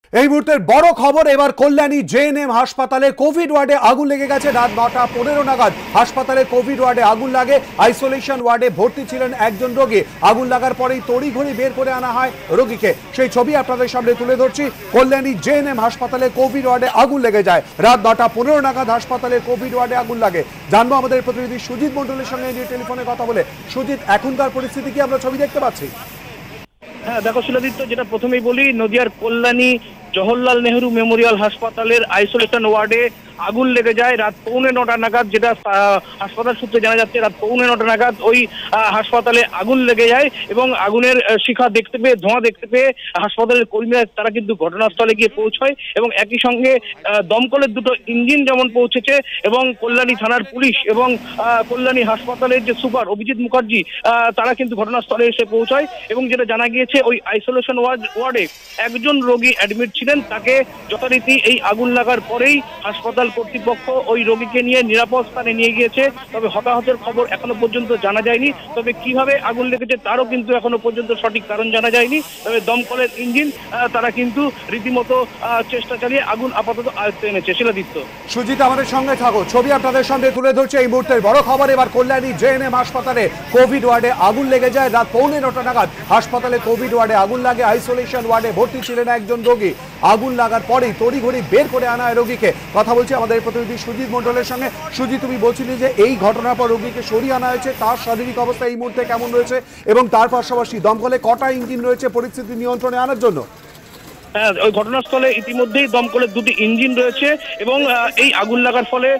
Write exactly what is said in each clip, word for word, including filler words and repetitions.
এই মুহূর্তের বড় খবর, এবার কল্যাণী জেএনএম হাসপাতালে কোভিড ওয়ার্ডে আগুন লেগে গেছে। রাত নটা পনেরো নাগাদ হাসপাতালে কোভিড ওয়ার্ডে আগুন লাগে। আইসোলেশন ওয়ার্ডে ভর্তি ছিলেন একজন রোগী। আগুন লাগার পরেই তড়িঘড়ি বের করে আনা হয় রোগীকে। সেই ছবি আপনাদের সামনে তুলে ধরছি। কল্যাণী জেএনএম হাসপাতালে কোভিড ওয়ার্ডে আগুন লেগে যায়। রাত নটা পনেরো নাগাদ হাসপাতালে কোভিড ওয়ার্ডে আগুন লাগে। জানবো আমাদের প্রতিনিধি সুজিত মন্ডলের সঙ্গে নিয়ে টেলিফোনে কথা বলে। সুজিত, এখনকার পরিস্থিতি কি? আমরা ছবি দেখতে পাচ্ছি। হ্যাঁ দেখো শিলাদিত্য, যেটা প্রথমেই বলি, নদিয়ার কল্যাণী জওহরলাল নেহরু মেমোরিয়াল হাসপাতালের আইসোলেশন ওয়ার্ডে আগুন লেগে যায় রাত পৌনে নটা নাগাদ। যেটা হাসপাতাল সূত্রে জানা যাচ্ছে, রাত পৌনে নটা নাগাদ ওই হাসপাতালে আগুন লেগে যায় এবং আগুনের শিখা দেখতে পেয়ে, ধোঁয়া দেখতে পেয়ে হাসপাতালের কর্মীরা তারা কিন্তু ঘটনাস্থলে গিয়ে পৌঁছয় এবং একই সঙ্গে দমকলের দুটো ইঞ্জিন যেমন পৌঁছেছে এবং কল্যাণী থানার পুলিশ এবং কল্যাণী হাসপাতালের যে সুপার অভিজিৎ মুখার্জি তারা কিন্তু ঘটনাস্থলে এসে পৌঁছায়। এবং যেটা জানা গিয়েছে, ওই আইসোলেশন ওয়ার্ডে একজন রোগী অ্যাডমিট ছিলেন। তাকে যথারীতি এই আগুন লাগার পরেই হাসপাতাল কর্তৃপক্ষ ওই রোগীকে নিয়ে নিরাপদ স্থানে নিয়ে গিয়েছে। তবে হতাহতের খবর এখনো পর্যন্ত জানা যায়নি। তবে কিভাবে আগুন লেগেছে তারও কিন্তু এখনো পর্যন্ত সঠিক কারণ জানা যায়নি। তবে দমকলের ইঞ্জিন তারা কিন্তু রীতিমতো চেষ্টা চালিয়ে আগুন আপাতত আয়ত্তে এনেছে। শিলাদিত্য, সুজিত আমাদের সঙ্গে থাকো। ছবি আপনাদের সামনে তুলে ধরছে এই মুহূর্তের বড় খবর। এবার কল্যাণী জেএনএম হাসপাতালে কোভিড ওয়ার্ডে আগুন লেগে যায়। রাত পৌনে নটা নাগাদ হাসপাতালে কোভিড ওয়ার্ডে আগুন লাগে। আইসোলেশন ওয়ার্ডে ভর্তি ছিলেন একজন রোগী। আগুন লাগার পরেই তড়িঘড়ি বের করে আনা হয় রোগীকে। কথা বলছি আমাদের প্রতিনিধি সুজিত মন্ডলের সঙ্গে। সুজিত, তুমি বলছিলে যে এই ঘটনার পর রোগীকে সরিয়ে আনা হয়েছে, তার শারীরিক অবস্থা এই মুহূর্তে কেমন রয়েছে এবং তার পাশাপাশি দমকলে কটা ইঞ্জিন রয়েছে পরিস্থিতি নিয়ন্ত্রণে আনার জন্য? হ্যাঁ, ওই ঘটনাস্থলে ইতিমধ্যেই দমকলের দুটি ইঞ্জিন রয়েছে এবং এই আগুন লাগার ফলে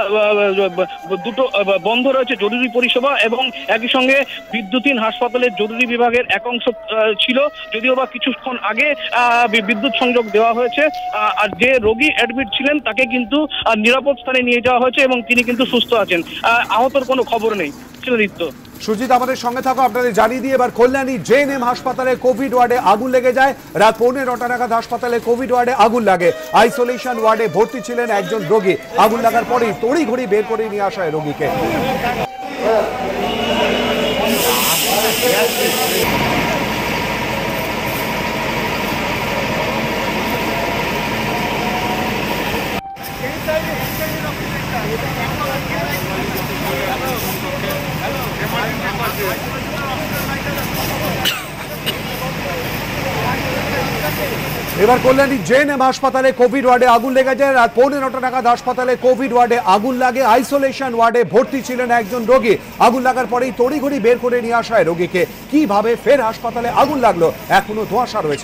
দুটো বন্ধ রয়েছে জরুরি পরিষেবা এবং একই সঙ্গে বিদ্যুৎহীন হাসপাতালের জরুরি বিভাগের এক অংশ ছিল, যদিও বা কিছুক্ষণ আগে বিদ্যুৎ সংযোগ দেওয়া হয়েছে। আর যে রোগী অ্যাডমিট ছিলেন তাকে কিন্তু নিরাপদ স্থানে নিয়ে যাওয়া হয়েছে এবং তিনি কিন্তু সুস্থ আছেন। আহতর কোনো খবর নেই। শিলাদিত্য, সুজিত আমাদের সঙ্গে থাকো। আপনাদের জানিয়ে দিয়ে এবার কল্যাণী জেএনএম হাসপাতালে কোভিড ওয়ার্ডে আগুন লেগে যায়। রাত পৌনে নটা নাগাদ হাসপাতালে কোভিড ওয়ার্ডে আগুন লাগে। আইসোলেশন ওয়ার্ডে ভর্তি ছিলেন একজন রোগী। আগুন লাগার পরেই তড়িঘড়ি বের করে নিয়ে আসা হয় রোগীকে। এবার কল্যাণী জেএনএম হাসপাতালে কোভিড ওয়ার্ডে আগুন লেগে যায়। রাত পৌনে নটা নাগাদ হাসপাতালে কোভিড ওয়ার্ডে আগুন লাগে। আইসোলেশন ওয়ার্ডে ভর্তি ছিলেন একজন রোগী। আগুন লাগার পরেই তড়িঘড়ি বের করে নিয়ে আসা হয় রোগীকে। কিভাবে ফের হাসপাতালে আগুন লাগলো এখনো ধোঁয়াশা রয়েছে।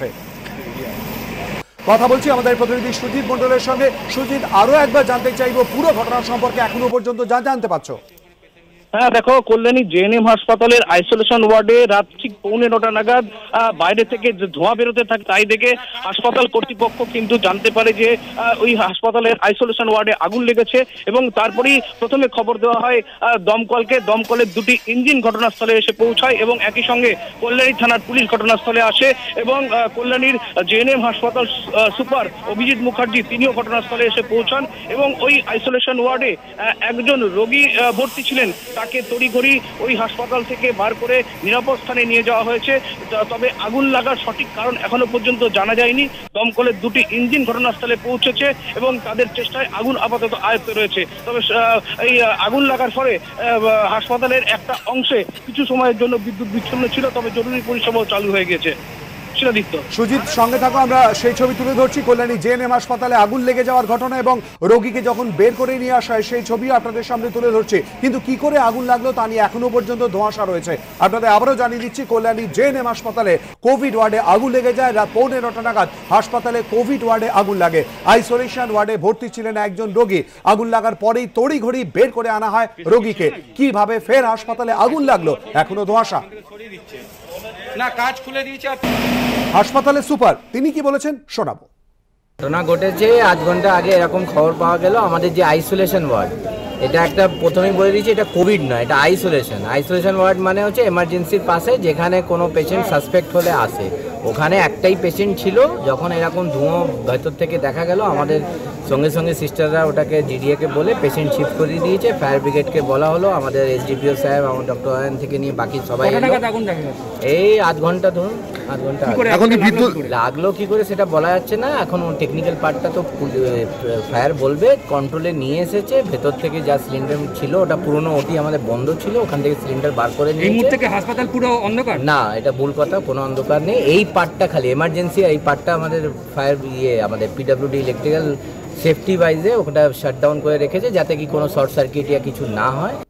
কথা বলছি আমাদের প্রতিনিধি সুজিত মন্ডলের সঙ্গে। সুজিত, আরো একবার জানতে চাইবো পুরো ঘটনা সম্পর্কে এখনো পর্যন্ত যা জানতে পারছো। হ্যাঁ দেখো, কল্যাণী জেএনএম হাসপাতালের আইসোলেশন ওয়ার্ডে রাত ঠিক পৌনে নটা নাগাদ বাইরে থেকে ধোঁয়া বেরোতে থাকে, তাই দেখে হাসপাতাল কর্তৃপক্ষ কিন্তু জানতে পারে যে ওই হাসপাতালের আইসোলেশন ওয়ার্ডে আগুন লেগেছে এবং তারপরেই প্রথমে খবর দেওয়া হয় দমকলকে। দমকলের দুটি ইঞ্জিন ঘটনাস্থলে এসে পৌঁছায় এবং একই সঙ্গে কল্যাণী থানার পুলিশ ঘটনাস্থলে আসে এবং কল্যাণীর জেএনএম হাসপাতাল সুপার অভিজিৎ মুখার্জি তিনিও ঘটনাস্থলে এসে পৌঁছান এবং ওই আইসোলেশন ওয়ার্ডে একজন রোগী ভর্তি ছিলেন, তাকে তড়িঘড়ি ওই হাসপাতাল থেকে বার করে নিরাপদ স্থানে নিয়ে যাওয়া হয়েছে। তবে আগুন লাগার সঠিক কারণ এখনো পর্যন্ত জানা যায়নি। দমকলের দুটি ইঞ্জিন ঘটনাস্থলে পৌঁছেছে এবং তাদের চেষ্টায় আগুন আপাতত আয়ত্তে রয়েছে। তবে এই আগুন লাগার ফলে হাসপাতালের একটা অংশে কিছু সময়ের জন্য বিদ্যুৎ বিচ্ছিন্ন ছিল, তবে জরুরি পরিষেবাও চালু হয়ে গেছে। সুজিত সঙ্গে থাকো, আমরা সেই ছবি তুলে ধরছি। কল্যাণী জেএনএম হাসপাতালে আগুন লেগে যাওয়ার ঘটনা এবং রোগীকে যখন বের করে নিয়ে আসা হয় সেই ছবি আপনাদের সামনে তুলে ধরছি। কিন্তু কি করে আগুন লাগলো তা নিয়ে এখনো পর্যন্ত ধোঁয়াশা রয়েছে। আপনাদের আবারও জানিয়ে দিচ্ছি, কল্যাণী জেএনএম হাসপাতালে কোভিড ওয়ার্ডে আগুন লেগে যায়। রাত পৌনে নটা নাগাদ হাসপাতালে কোভিড ওয়ার্ডে আগুন লাগে। আইসোলেশন ওয়ার্ডে ভর্তি ছিলেন একজন রোগী। আগুন লাগার পরেই তড়িঘড়ি বের করে আনা হয় রোগীকে। কিভাবে ফের হাসপাতালে আগুন লাগলো এখনো ধোঁয়াশা। না, কাজ খুলে দিয়েছে। হাসপাতালের সুপার তিনি কি বলেছেন শোনাবো। ঘটনা ঘটেছে আধ ঘন্টা আগে। এরকম খবর পাওয়া গেল আমাদের যে আইসোলেশন ওয়ার্ড, এটা একটা প্রথমেই বলে দিয়েছি এটা কোভিড নয়, এটা আইসোলেশন। আইসোলেশন ওয়ার্ড মানে হচ্ছে এমার্জেন্সির পাশে যেখানে কোনো পেশেন্ট সাসপেক্ট হলে আসে। ওখানে একটাই পেশেন্ট ছিল। যখন এরকম ধোঁয়া ভেতর থেকে দেখা গেল, আমাদের সঙ্গে সঙ্গে সিস্টাররা ওটাকে জিডিএকে বলে পেশেন্ট শিফট করে দিয়েছে। ফায়ার ব্রিগেডকে বলা হলো, আমাদের এসডিপিও সাহেব, আমার ডক্টর আয়ন থেকে নিয়ে বাকি সবাই এই আধ ঘন্টা ধরুন আধ ঘন্টা কি করে আগে। এখন কি বিদ্যুৎ লাগলো কি করে সেটা বলা যাচ্ছে না, এখন টেকনিক্যাল পার্টটা তো ফায়ার বলবে। কন্ট্রোলে নিয়ে এসেছে, ভেতর থেকে যা সিলিন্ডার ছিল ওটা পুরনো, ওটি আমাদের বন্ধ ছিল, ওখান থেকে সিলিন্ডার বার করে এই নিয়েছে। মুহূর্তে কি হাসপাতাল পুরো অন্ধকার? না, এটা ভুল কথা, কোনো অন্ধকার নেই। এই পার্টটা খালি এমার্জেন্সি, এই পার্টটা আমাদের ফায়ার ইয়ে আমাদের পিডব্লিউডি ইলেকট্রিক্যাল সেফটি ওয়াইজে ওটা শাটডাউন করে রেখেছে যাতে কি কোনো শর্ট সার্কিট ইয়া কিছু না হয়।